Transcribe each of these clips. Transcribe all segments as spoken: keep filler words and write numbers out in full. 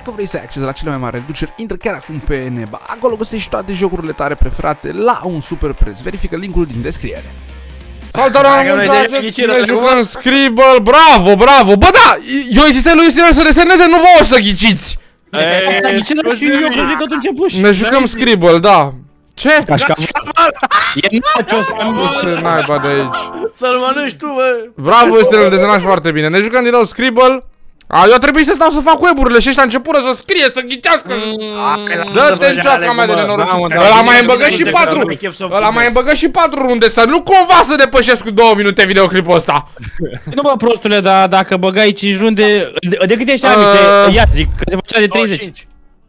Dacă vrei să ai acces la cele mai mari reduceri, intră chiar acum pe Neba. Acolo găsești toate jocurile tale preferate la un super preț. Verifică linkul din descriere. Salutare, ne jucăm Scribble, bravo, bravo. Bă, da, eu insistez lui Justinel să deseneze, nu vouă să ghiciți. Ne jucăm Scribble, da. Ce? E Ce naiba de aici? Să-l mănânci tu, bă. Bravo, Justinel, desenași foarte bine. Ne jucăm din nou Scribble. A, eu trebuie să stau să fac web-urile și ăștia începură să scrie, să ghicească. Dă-te în cioaca mea de nenorocit. Ăla mai îmbăgă și patru. Ăla mai îmbăgă și patru runde, să nu cumva să depășesc cu două minute videoclipul ăsta. Nu bă, prostule, dar dacă băgai cinci runde, de câte ești amice? Ia zic, că se făcea de treizeci.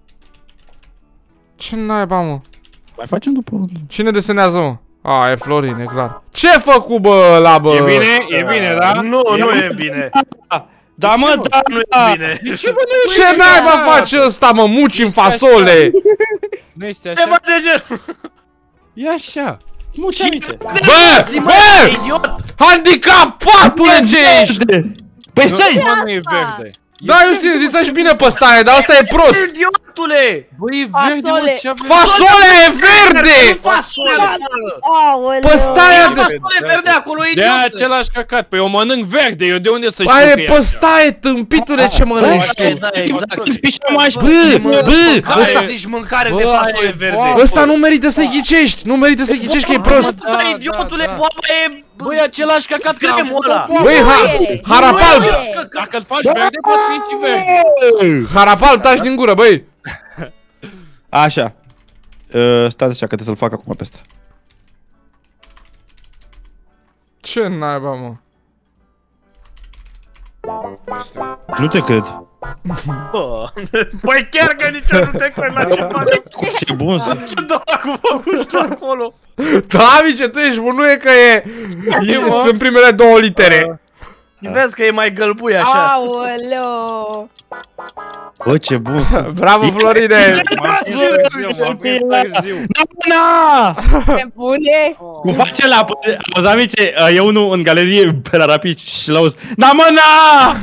Ce naiba, mă? Mai facem după rundă. Cine desenează, mă? A, e Florin, e clar. Ce făcu, bă, ăla, bă? E bine? E bine, da? Nu, nu e bine. Da, mă, da, nu e bine. Ce naiba face ăsta, mă? Muci în fasole. Nu este Te așa? bate de genul. E așa. muci amice. Bă, bă! Handicapatule ce ești! Păi stai! Nu, nu e verde. Da, Justin, zis-și bine pe staie, dar asta e prost. Idiotule! Băi, e verde, mă, ce avem? Fasolea e verde! Fasole! Pe staia de... Fasole verde acolo, De idiot! același căcat, păi eu mănânc verde, eu de unde să știu Aia că e e pe așa? staie, tâmpitule, ce mănânci tu? Da, exact. Bă, bă, Care ăsta... zici mâncare Bă, de fasole e verde? boabă. Ăsta nu merită să-i ghicești, nu merită să-i ghicești că e prost. Da, idiotule, boaba e... Băi, același căcat că am Cremul făcut ăla. o boabă. Băi, ha, harapalb, Dacă îl faci verde, poți fi și verde. harapalb, taci din gură, băi. Așa. Uh, Stați așa, că trebuie să-l fac acum pe ăsta. Ce naiba, mă? Nu te cred. Bă, Păi chiar că nici eu nu te cred la ce face. Ce bun sunt. Ce dracu făcut tu acolo? Da, amice, tu ești bun, nu e că e... e sunt primele două litere. Vezi că e mai gălbui așa. Aoleo! Bă, ce bun sunt. Bravo, Florine! M-am prins târziu, m-am prins târziu. Na! Ce bune! Cum face la... Auzi, amice, e unul în galerie pe la rapid și l-auzi. Na, mă, na!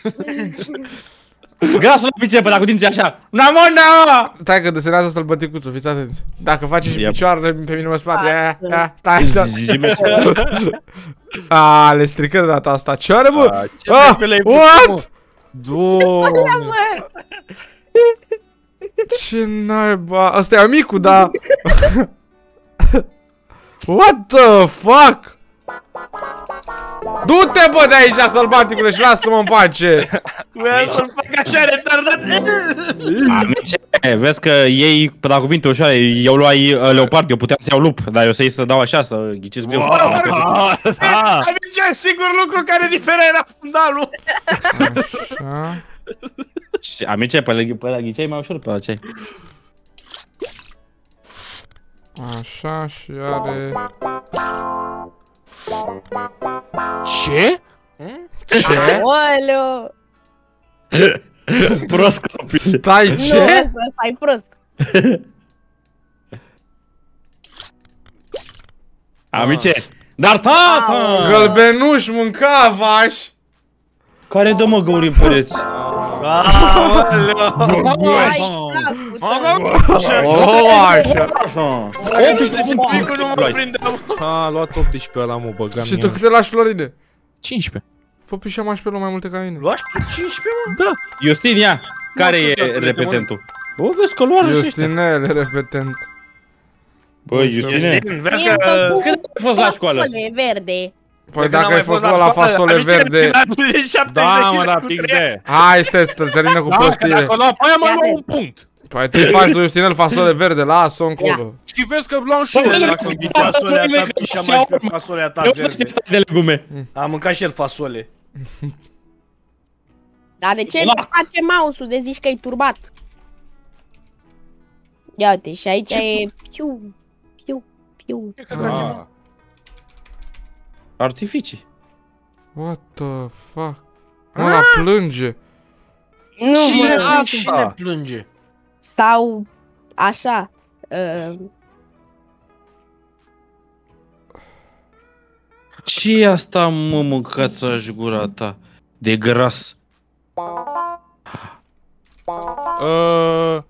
Grasul la picioare, pe la cu dinții așa. Na, mă, na! Stai că desenează sălbăticuțul, fiți atenți. Dacă face și Yep. picioarele pe mine mă spate, ia, ia, stai așa. Zi-mi A, le strică de data asta. Ce are, bă? A, ce Ah, dracu le-ai what? făcut, Doamne. Ce naiba? Asta e amicul, da? What the fuck? Du-te, bă, de aici, sălbaticule, și lasă-mă în pace. Vreau să-l fac așa retardat. Amice, vezi că ei, pe la cuvinte ușoare, eu luai uh, leopard, eu puteam să iau lup, dar eu să iei să dau așa, să ghicesc greu. Amice, sigur lucru care diferă era fundalul. Așa. Amice, pe la, pe la ghicei mai ușor, pe la ce? Așa și are... Ce? Ce? Aoleo! Prost copil. Stai, Nu, ce? ăsta e prost. Amice, dar tata! Gălbenuș, mâncavaș! Care dă mă găuri în pereți? Aoleu. Oh, așa. Picul nu mă prindeam. A, a luat optsprezece ăla, mă, băgam Și tu câte lași, Florine? cincisprezece. Fă pișa maș pe lume mai multe ca mine. Luași pe cincisprezece, mă? Justin, ia! Care e repetentul? Bă, vezi că luară și ăștia. Justinele, repetent. Bă, Justine, Justin, vezi Mie am că... făcut când ai fost la școală? fasole verde. Păi dacă ai făcut la fasole verde... Da, mă, da, pix de. Hai, stai, termină cu Da, că prostiile. dacă la aia mai luau un punct. Păi tu faci lui Justinel fasole verde, lasă-o încolo. Și vezi că luam și Bă, eu. nu, Dacă nu, îmi nu, ghicea. Fasolea ta, nu, pișa nu, mai pe nu, fasolea ta eu fac verde. stai de legume. A mâncat și el fasole. Dar de ce La- face mouse-ul de zici că e turbat? Ia uite, și aici e piu, piu, piu. Ah. Artificii. What the fuck? Ăla plânge. Nu, Cine mă, asta? Cine plânge? sau așa. Uh, Ce e asta, mă, mâncați-aș gura ta? De gras. Uh,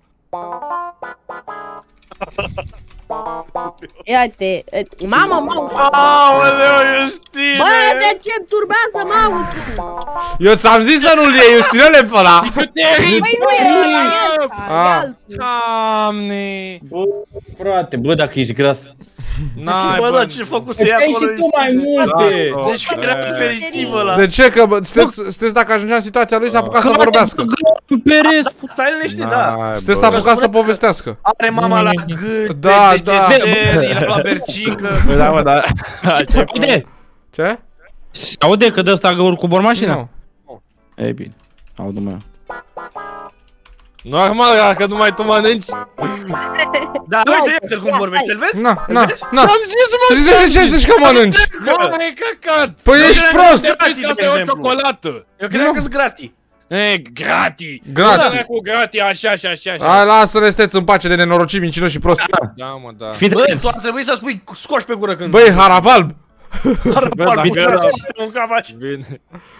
Ia-te. Mamă, mă. Aoleu, Justine! Bă, de ce-mi turbează, mă? Eu ți-am zis să nu-l iei, Justinele, pe ăla! Păi nu e ăla, e Doamne! Bă, frate, bă, dacă ești gras. N-ai, Bă, dar ce făcuse ea Ai acolo? și tu mai multe! Deci că era imperativ ăla. De ce? Că bă, sunteți, sunteți dacă ajungea în situația lui, s-a apucat să vorbească. Perez! Stai liniștit, da. Sunteți s-a apucat să povestească. Are mama la gât, Da, pe da. degeteri, la bercică. Da, mă, da. Ce se aude? Ce? Se aude că dă ăsta găuri cu bormașina? Nu. Ei bine, audu-mă eu. Normal, dacă numai tu mănânci. Da, uite, uite cum vorbește, îl vezi? Na, na, na. Am zis, mă, Ce zici, ce zici că mănânci? mă, e căcat. Păi Eu ești credeam prost! că- Te pui că asta e o ciocolată. Eu cred că-s gratis. E, grati. Grati. Da, cu grati, așa și așa și Hai, așa. lasă-le, steți în pace de nenorocit, mincinoși și prost. Da, mă, da. Fii Bă, atent! tu ar trebui să spui scoși pe gură când... Băi, harap alb! Bă, da, Bine, da. un cavaș. Bine.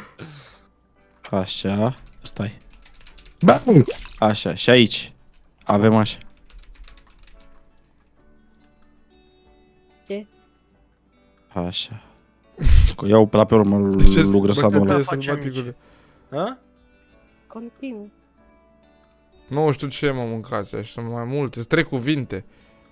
Așa, stai. Așa, și aici. Avem așa. Ce? Așa. Că iau pe la pe urmă lui grăsadul ăla. Sălbaticule. Ha? Continuu. Nu știu ce mă mâncați, așa sunt mai multe, sunt trei cuvinte.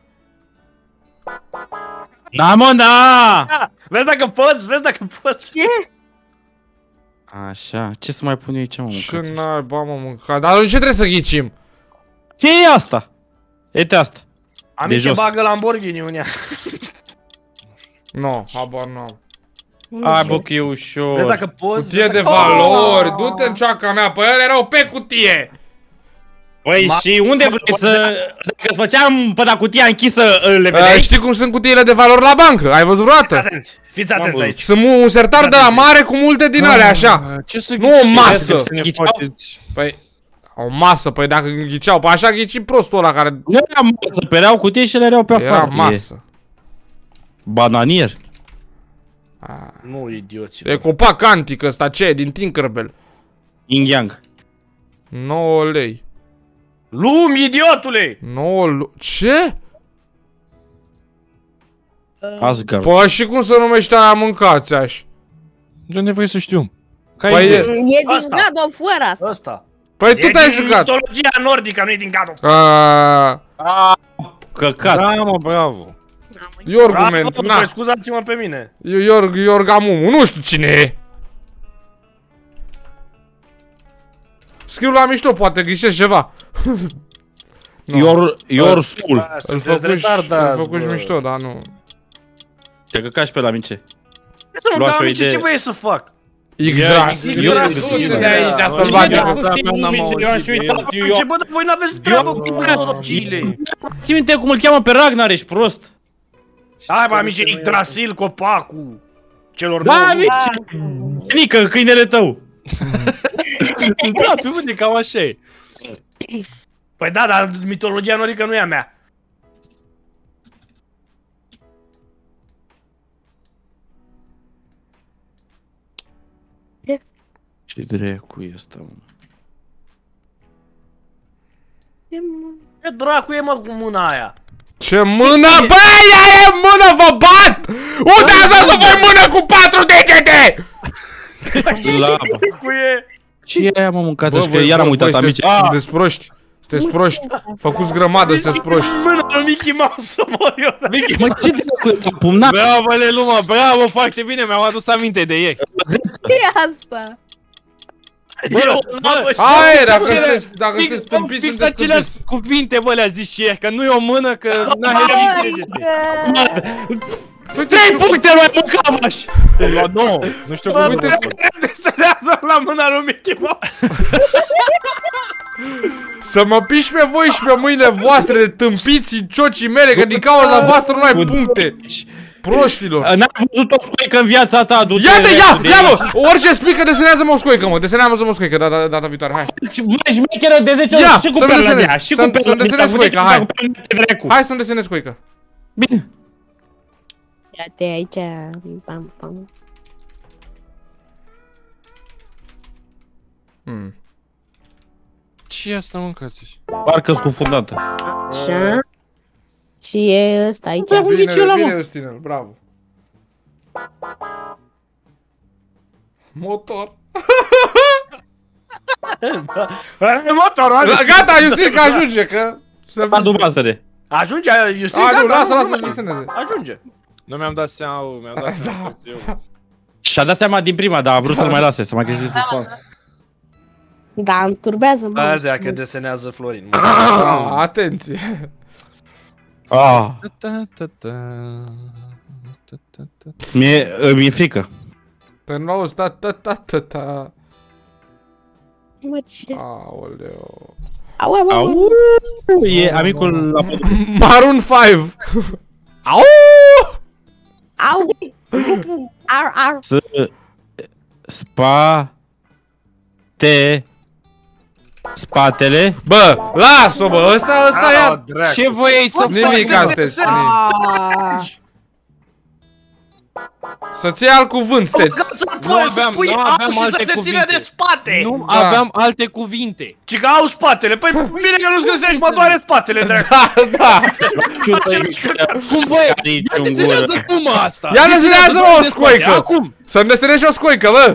Da, mă, da! Da, vezi dacă poți, vezi dacă poți. Ce? Așa, ce să mai pun eu aici, mă, Ce mâncați? naiba mă mâncat, dar ce trebuie să ghicim? Ce e asta? Uite asta. Amice, jos. bagă Lamborghini unea. No, habar n-am. Hai, bă, că e Vezi ușor. dacă poți. Cutie vezi de dacă- valori, du-te în cioaca mea, pe ele erau pe cutie! Păi Ma- și unde vrei să... Dacă îți făceam pe la cutia închisă, le Uh, vedeai? știi cum sunt cutiile de valori la bancă? Ai văzut Fiți vreodată? atenți, fiți atenți aici. Sunt mu- un sertar de la mare cu multe din alea, așa. Ce să Nu o masă. Să ne Ghiceau? faceți? Păi, o masă, păi dacă ghiceau, păi așa ghici prostul ăla care Nu era masă, pereau cutii și le erau pe afară. era E masă. bananier. Nu, idioții. E copac antic ăsta, ce e? Din Tinkerbell. Yin Yang. nouă lei. Lumi, idiotule! nouă lu- Ce? Asgard. Păi și cum se numește aia mâncați aș? De unde vrei să știu? Care Păi e? e- E din Asta. God of War asta. Ăsta. Păi tu E te-ai din jucat. mitologia nordică, nu e din God of Uh, Căcat. Da, mă, bravo. e argument, Bravo, na. păi scuzați-mă pe mine. Iorg, Iorgamumu, nu știu cine e. Scriu la mișto, poate ghișesc ceva. Nu. Your, your soul. Da, Îl sunteți făcuși, retardați, îl făcuși bă. mișto, dar nu. Te căcași pe la mice. Ce să mă Luați cam o ce idee. ce voie să fac? Igras. Igras, Du-te Igras. de aici, Da, sălbatic. Cine dracu știe N-am mice? Eu am și auzit, uitat. Eu, Eu ce bă, dar voi n-aveți treabă cu mitologiile. ții minte cum îl cheamă pe Ragnar, ești prost? Hai, bă, amice, Yggdrasil, copacul celor Da, nouă. mice! Nică, câinele tău! Da, pe bune, cam așa e. Păi da, dar mitologia norică nu e a mea. Ce dracu e ăsta, mă? Ce dracu e, mă, cu mâna aia? Ce mână, bă, ea e mână, vă bat! Unde ați dat să voi mână cu patru degete? Slabă. Cu e... Ce e aia, mă, mâncați? Bă, Că voi- iar am voi uitat, sunteți- amici. Ah! Sunteți proști. Sunteți proști. Făcuți grămadă, sunteți proști. Mâna lui Mickey Mouse să mor eu. da. Mă, ce dracu e ăsta, pumnat? Bravo, Leluma, bravo, foarte bine, mi-am adus aminte de ieri. Ce e asta? Eu, bă, Hai, dacă acele- sunteți, dacă Fix, sunteți stâmpiți, fix sunteți aceleași stâmpiți. cuvinte, bă, le-a zis și ieri, că nu e o mână, că n-a hezit. Trei puncte mai mâncavaș! Nu, nu știu Bă, cum uite- să desenează la mâna lui Mickey Mouse. Să mă piși pe voi și pe mâinile voastre de tâmpiții ciocii mele, că din cauza voastră nu ai puncte. Proștilor. N-am văzut o scoică în viața ta, du-te. Ia-te, ia, de ia aici. mă, orice splică desenează-mă o scoică, mă, desenează-mă o scoică data, data viitoare, hai. Mai șmecheră de zece Ia, ori și cu să-mi perla de desenez, ea, și cu să-mi- perla să-mi de ea, desenez cu scoica, cu hai. perla de dracu. Hai să-mi desenez scoică. Bine. Ia-te aici. Pam, pam. Hmm. Ce e asta, mă, cățeși? Parcă scufundată. Așa. Și e ăsta aici. Da, unde e Bine, ăla, bine, mă? Justinel, bravo. Motor. Motorul, ajunge. Gata, Justin, că ajunge, că... Să Adu masăre. Ajunge, Justin, A, nu, gata, lasă, nu, lasă, nu, să deseneze. Ajunge. Nu mi-am dat seama, mi-am dat seama târziu. Și-a dat seama din prima, dar a vrut să-l mai lase, să mai crește suspans. Da, îmi turbează, mă. Azi că desenează Florin. Ah, atenție. Ah, Ta, ta, ta, ta, ta, ta. mi-e, mi-e frică. Pe nou, sta, ta, ta, ta, ta. Mă, ce? Aoleu. Au, au, au. Au, e amicul la Maroon cinci. Au! Au. Ar, ar. să spa te spatele. Bă, lasă-o, bă, ăsta, ăsta ia. Ce voiai să faci? Nimic astăzi. nimic. Ah. Să-ți iei alt cuvânt, steți. Nu aveam- nu aveam alte să se țină cuvinte. de spate. Nu Da. aveam alte cuvinte. Ci că au spatele. Păi bine că nu-ți găsești, mă doare spatele, dracu. Da, da. Cum voiai? Aici Ia în gură. desenează cum asta? Ia desenează Desenează o de scoică. spate, Acum! Să-mi desenezi o scoică, bă.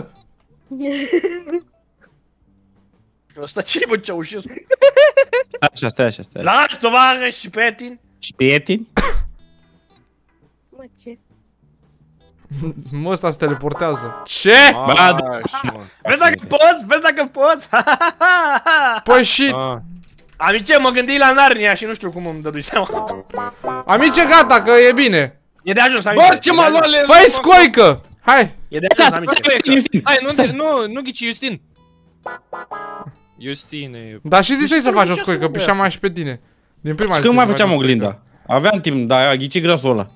Ăsta ce bă, Ceaușescu? Așa, stai așa, stai. La tovară și prieteni. Și prieteni? Mă, ce? Mă, ăsta se teleportează. Ce? Ba, Vezi dacă poți, vezi dacă poți. Păi și... Ah. Amice, mă gândi la Narnia și nu știu cum îmi dădui seama. Amice, gata, că e bine. E de ajuns, amice. Bă, ce m-a luat le... Fă-i scoică. Hai. E de ajuns, amice. Hai, nu, nu, nu ghici, Justin. Justine... Dar și zi să-i să nu faci o ce scoică, să pișeam mai și pe tine. Din prima Și zi când mai să făceam faci o scoică. oglinda? Aveam timp, dar a ghicit grasul ăla.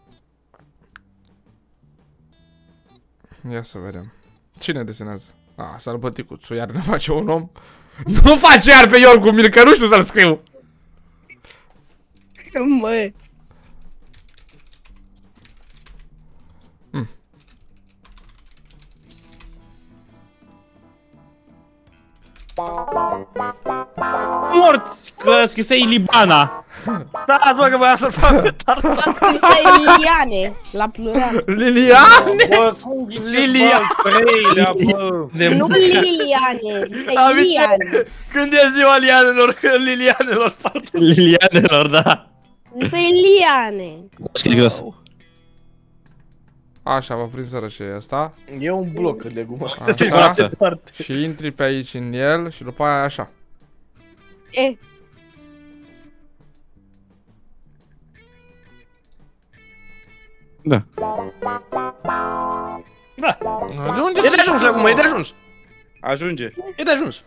Ia să vedem. Cine desenează? Ah, sărbăticuțul, iar ne face un om. Nu face iar pe Iorgu Mil, că nu știu să-l scriu. Mă. Mort! Că scrisei Libana. Da, bă, că voiam să fac tard. A scris Iliane, la plural. Liliane! Bă, cum ghicesc, bă, al treilea, bă. De Nu Liliane, zise Iliane. Când e ziua lianelor, lilianelor, pardon. Lilianelor, da. Zise Iliane. Scris gras. Așa, vă prinseră și asta. E un bloc de gumă. Așa. Să foarte departe. Și intri pe aici în el și după aia așa. E, Da. Da. De unde E de ajuns la gumă, e de ajuns. Ajunge. E de ajuns.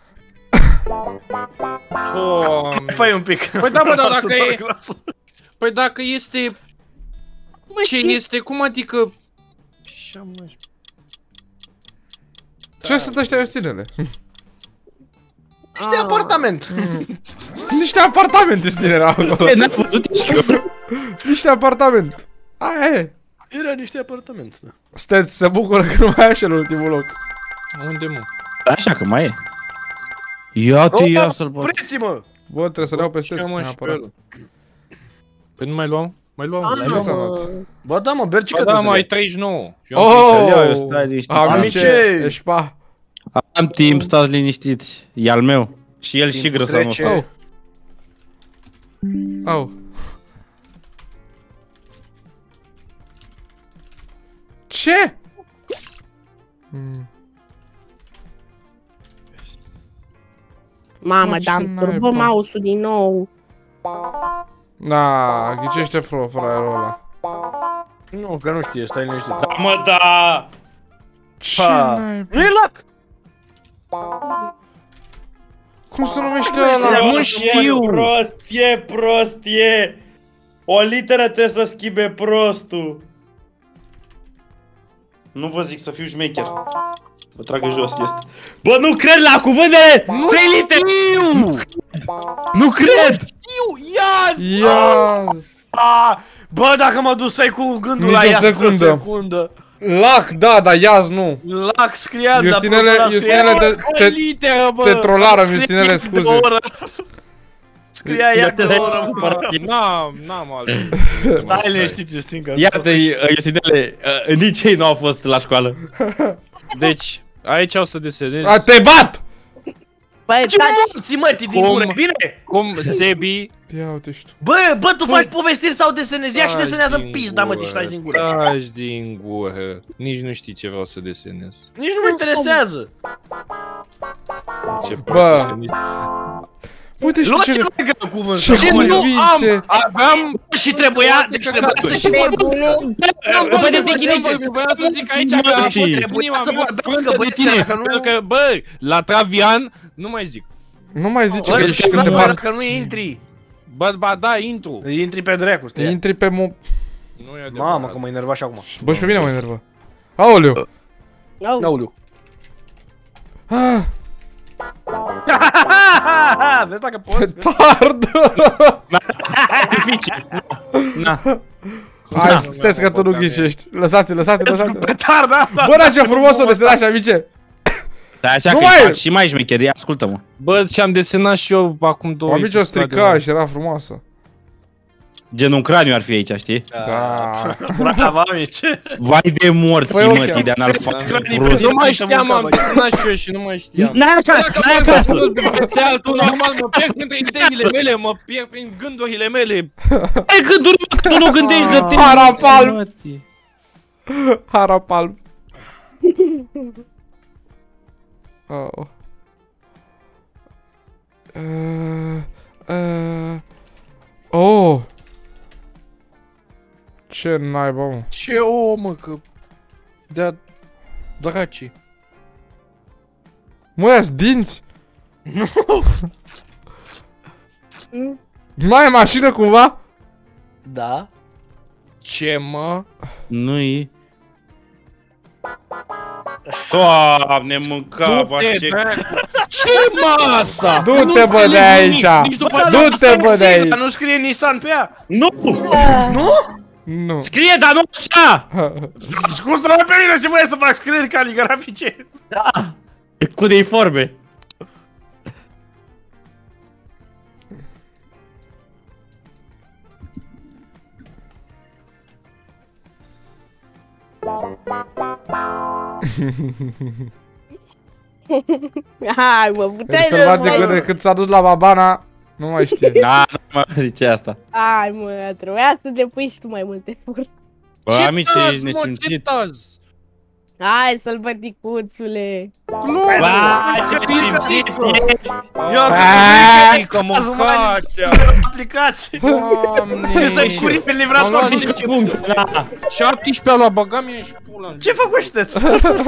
Doamne. Fai un pic. Păi da, bă, dar dacă Să e- fac glasul. Păi dacă este... mă, Ce este? Cum adică... Ce mă... Ce sunt ăștia Justinele? Niște apartament. Niște apartamente sunt tineri acolo. E, n-am văzut nici eu. Niște apartament. Aia e. Era niște apartament, da. Steți, se bucură că nu mai e așa în ultimul loc. Unde, mă? Așa că mai e. Ia-te, ia să-l bag. Opriți-mă! Bă, trebuie să le iau pe Ce steți mă și pe neapărat. el? Păi nu mai luam? Mai luam? Ah, Mai luam? mă. Bă, da, mă, Bercica Ba da, trebuie mai să treizeci și nouă. Eu am treizeci. Ia, eu Oh! stai liniștit. Amice, Amice! ești pa. Am timp, stați liniștiți. E al meu. Și el și Timpul grăsa trece. nostru. Au. Au. Ce? Mm. Mamă, Mă, dar ce îmi turbă naiba. mouse-ul din nou. Da, ghicește fro, fraierul ăla. Nu, că nu știe, stai liniștit. Da, mă, da! Ce Pa. naiba? Nu e lac! Cum se numește ăla? Nu știu! Prost e, prost e! O literă trebuie să schimbe prostul. Nu vă zic să fiu șmecher. Vă tragă jos, este. Bă, nu cred la cuvântele! Trei litere! Nu cred! Ia! Ah, bă, dacă mă duceai cu gândul Nici la o ea, secundă. o secundă. Lac, da, dar Iaz nu. Lac scria, Justinele, Justinele, te, te, literă, bă! te trolarăm, Justinele, scuze. Scria ea de o oră, bă. N-am, n-am altă. Stai liniștit, Justin, că... Iată-i, Justinele, nici ei nu au fost la școală. Deci, aici o să desenez A, te bat! Băi, Ce taci! morți, mă, ti din Cum? gură, bine? cum Sebi... Ia uite și tu. Bă, bă, tu faci povestiri sau desenezi? Ia și Taci desenează în din pizda, mă, gură, te taci din gură. Taci din gură. Nici nu știi ce vreau să desenez. Nici nu mă interesează. Ce Bă. prost, că nici- Uite și Lua ce... ce nu legă cuvânt. Ce Ce nu cuvinte! am, aveam și trebuia, deci trebuia să și vorbească. Bă, de tighinite! Vreau să zic aici Mă, că știi. Trebuia să vorbească, de băieți, tine, dacă nu... pentru că, bă, la Travian, nu mai zic. Nu mai zice Bă, că deci ești când te nu, bat. dacă nu intri. Bă, ba da, intru. Intri pe dracu, stai. Intri pe mo... Nu e adevărat. Mamă, că mă enerva și acum. Bă, și pe mine mă enervă. Aoleu! Au. Aoleu. Ah, Vezi dacă poți? tard! Dificil. Na. Hai, stai că tu nu ghicești. Lăsați, lăsați, lăsați. Petar, da, da. Bă, da, ce frumos o desenași, amice! Dar așa Nu că mai- faci și mai șmecherie, ascultă-mă. Bă, ce-am desenat și eu acum două Amice o strica și era frumoasă. Gen un craniu ar fi aici, știi? Da. Bravo, amici. Vai de morți, Păi, ok. mătii, de analfabet Cranii prost. Nu mai știam, am desenat și eu și nu mai știam. N-ai acasă, Dacă n-ai mă acasă. ascult peste altul, normal, mă pierd prin ideile mele, mă pierd prin gândurile mele. Ai gânduri, mă, că tu nu gândești de tine. Harapal. Mătii. Harapal. Oh. Uh, uh. Oh. Ce naiba, mă. Ce o, mă, că... De-a... Dracii. Mă, ia dinți? Nu ai mașină cumva? Da. Ce, mă? Nu-i... Doamne, mâncava Du-te, ce... dracu. Ce, mă, asta? Du-te, Nu bă, de înțeleg aici. nimic, nici după- Du-te, bă, de aici. Dar nu scrie Nissan pe ea. Nu! Nu? Nu. Scrie, dar nu așa! Scuză-mă pe mine ce voie să fac scrieri caligrafice. E cu deiforme. Hai, mă, puteai Să-l să bate mai... de cât s-a dus la Babana. Nu mai știe. Da, nu mă zice asta. Hai, mă, trebuia să depui și tu mai multe efort. Bă, Ce amici, taz, ești mă, ce nesimțit. taz? Hai, sălbăticuțule. Ba, ce nesimțit ești. Eu am Că mâncația. aplicații. Doamne. Trebuie să-i curi pe livrator. Am luat șaptesprezece a luat, băga mie și pula. Ce făcuște-ți?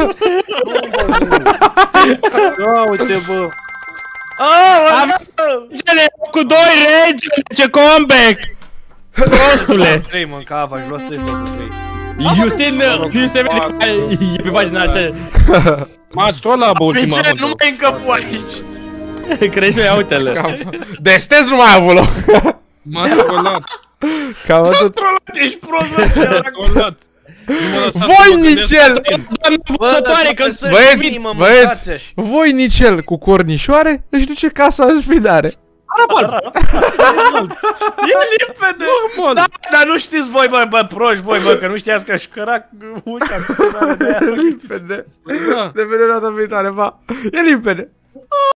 Da, uite, bă. Oh, Regele, cu doi regele, ce comeback! Prostule! trei mâncava, aș lua trei sau cu trei. Justin, nu se vede că e pe pagina aceea. M-ați trolat, bă, De ultima ce? Nu rundă. mai încăpu aici. Crește, ia uite-le. Destez nu mai a avut loc. M-ați trolat. Cam atât. Trolat, ești prost, bă. M-ați trolat. Nu mă lăsați să mă Voinicel! Doamne văzătoare, că Băieți, băieți, Voinicel cu cornișoare își duce casa în spidare. E limpede. Normal. Da, dar nu știți voi, bă, bă, proști voi, bă, că nu știați că șcărac ușa. E limpede. Da. Ne vedem data viitoare, pa. E limpede.